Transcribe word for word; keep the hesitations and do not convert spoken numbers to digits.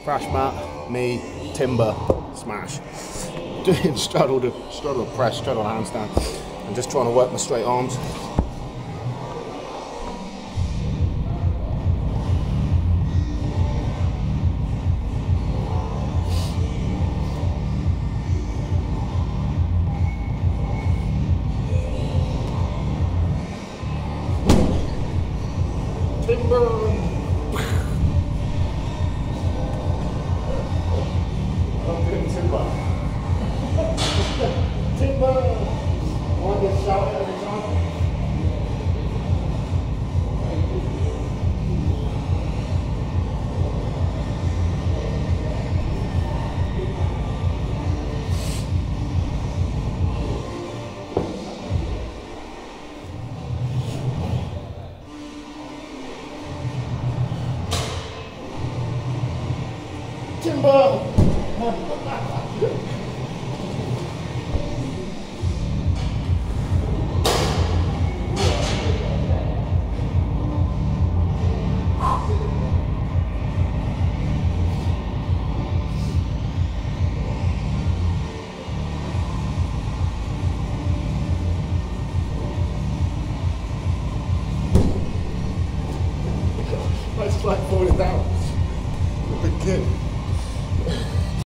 Thrash mat, me, timber, smash. Doing straddle to straddle to press, straddle handstand, and just trying to work my straight arms. Timber. I'm doing timber. Timber. I want to get shouted every time. Timber! I just like falling down. A big kid.